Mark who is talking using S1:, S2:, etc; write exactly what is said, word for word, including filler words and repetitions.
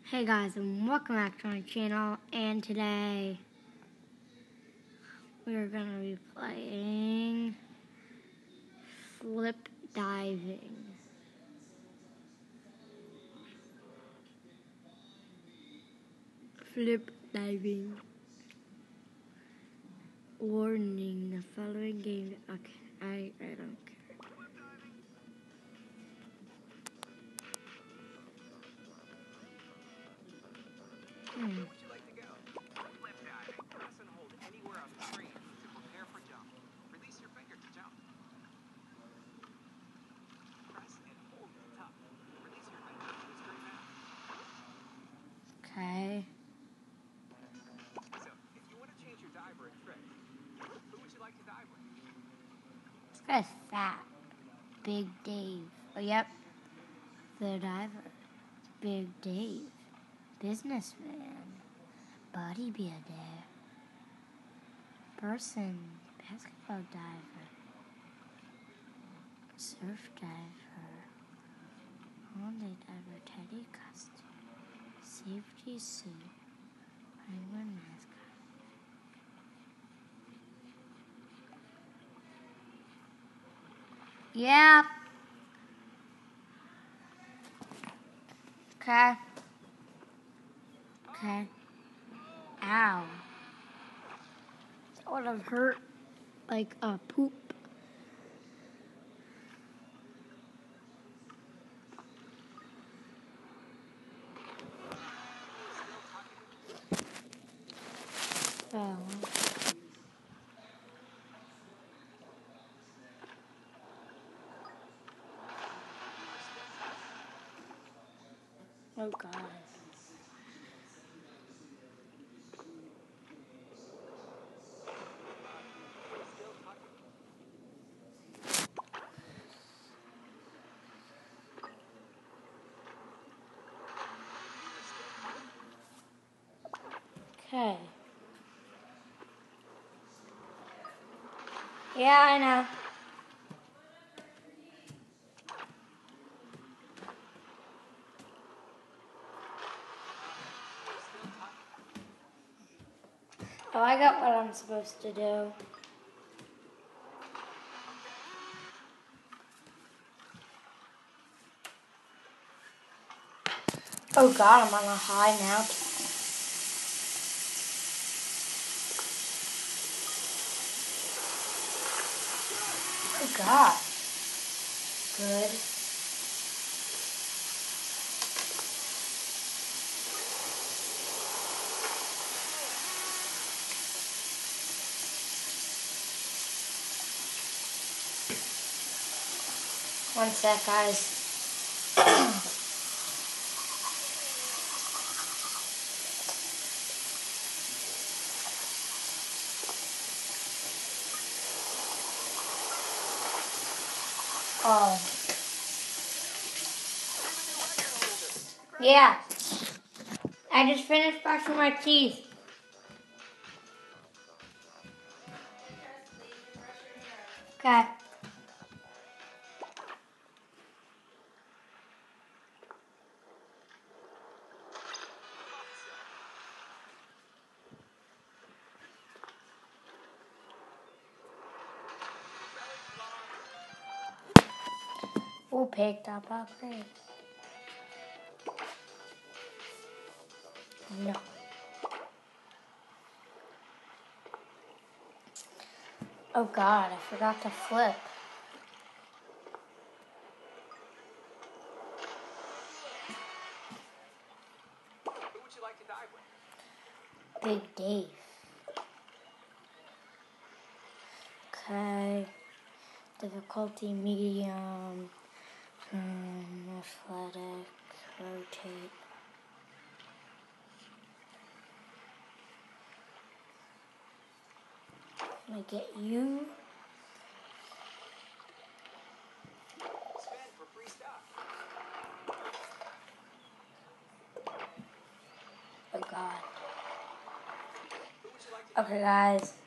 S1: Hey guys, and welcome back to my channel, and today we're going to be playing Flip Diving. Flip Diving. Warning, the following game, okay, I, I don't care. Hmm. Okay.
S2: So, if you want to change your diver and trick, who would you like to dive with?
S1: This guy's fat. Big Dave. Oh, yep. The diver. Big Dave. Businessman. Bodybuilder. Person. Basketball diver. Surf diver. Holiday diver. Teddy costume. Safety suit. Penguin mascot. Yeah. Okay. Okay. Ow. That would have hurt like a poop. Oh. Oh God. Okay. Yeah, I know. Oh, I got what I'm supposed to do. Oh God, I'm on a high mountain. Oh God. Good. One sec, guys. Oh. Yeah. I just finished brushing my teeth. Okay. Who picked up upgrades? No. Oh God, I forgot to flip.
S2: Who would you like to dive with?
S1: Big Dave. Okay. Difficulty medium. Um, athletic. Rotate. Let me get you.
S2: Spend for free stuff.
S1: Oh God.
S2: Who would you like to
S1: Okay, guys.